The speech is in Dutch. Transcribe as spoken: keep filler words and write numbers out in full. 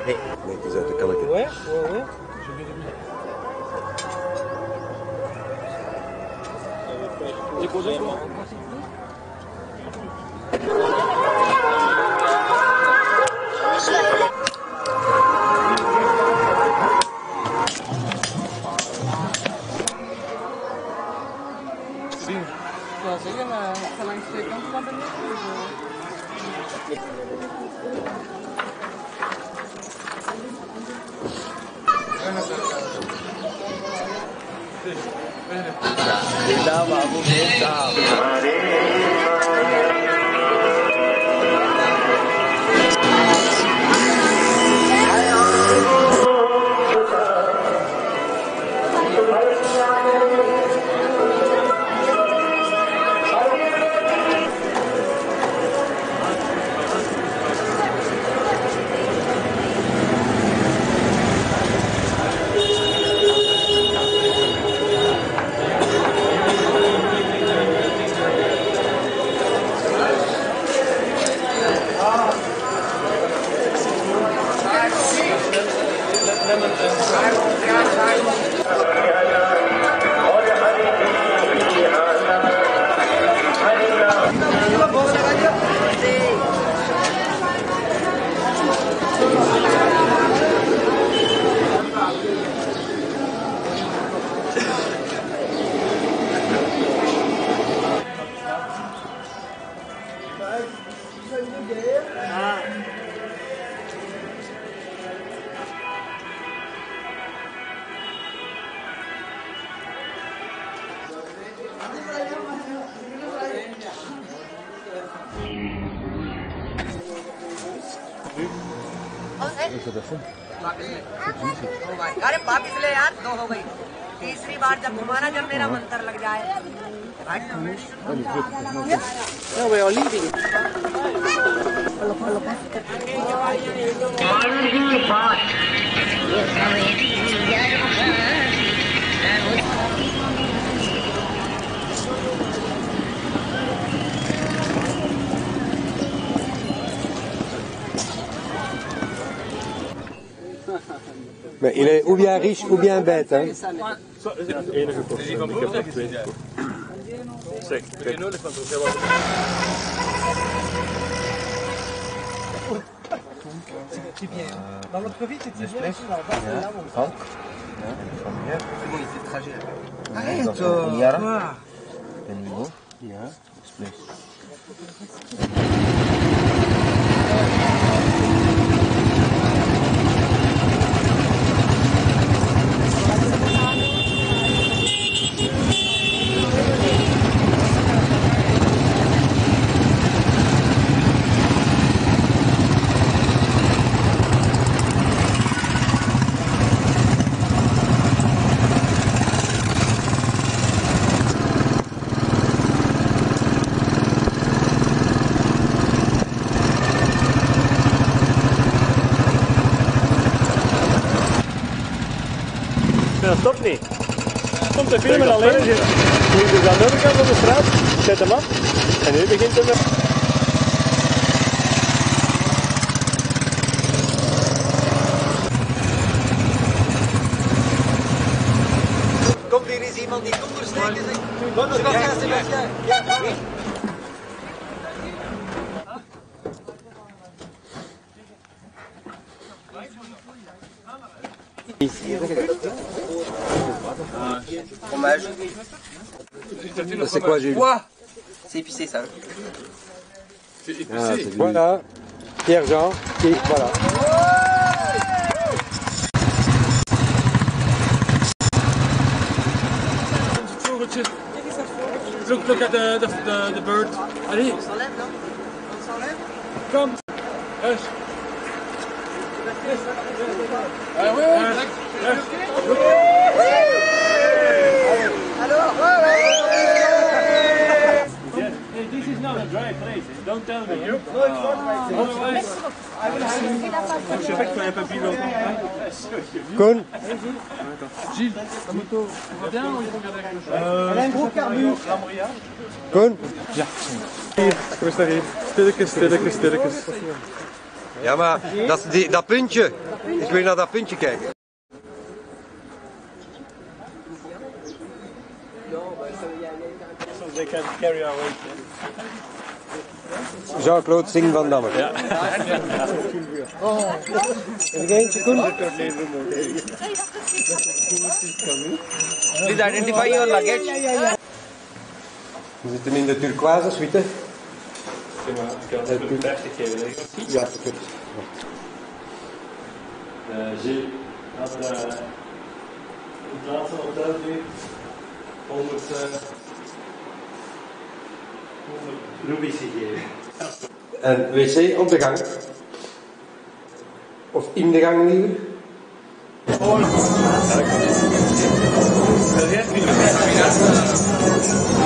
Nee. Nee, het is uit de kalken. Ouais, ouais, ouais. J'ai posé quoi? Ik wil zeggen, uh, ik ga langs twee kanten naar beneden. Daar waar we daar. अरे वापिस ले यार, दो हो गई। तीसरी बार जब घुमाना, जब मेरा मंत्र लग जाए। No, we are leaving. Maar il est ou bien riche ou bien bête. Hein. Dat is het enige kost. Ik heb er twee gekocht. Zeg, kijk. C'est bien. Dans l'autre vie, c'était bien. Frank. Ja, van hier. Bon, il fait le trajet. Arrête. Yara. De nouveau. Ja. Express. Dat stopt niet. Komt de filmen alleen. Nu dus aan de andere kant van de straat, zet hem af en nu begint hem. Komt hier eens iemand die ondersteken zegt. Sébastien, Sébastien. Ja, oui. Fromage. C'est quoi, Jules? C'est épicé ça. Ah, voilà. Pierre-Jean. Et voilà. Look, look at the, the, the, the bird. Allez. On s'enlève, non? On s'enlève? Kom. Huis. Ah oui, oui. Alors, Hey, this is not a dry place. Don't tell me. No, it's not. Otherwise, je sais que tu as un papillon. Koen. Gilles, la moto, ça va bien ou il faut regarder quelque chose? Elle a un gros carbu. Koen. Ja. Hier, kom eens naar hier. Stilletjes, stilletjes, stilletjes. Ja, maar dat, die, dat puntje. weer naar dat puntje kijken. So they can carry our weight. Jean-Claude Singh van Damme. Ja. Heb je eentje, Koen? Please identify your luggage. We zitten in de turquoise suite. Ik kan het een vijftig geven. Ja, goed. Gilles had uh, in plaats van hotel nu honderd rubies gegeven. En wc op de gang. Of in de gang liever. Oh,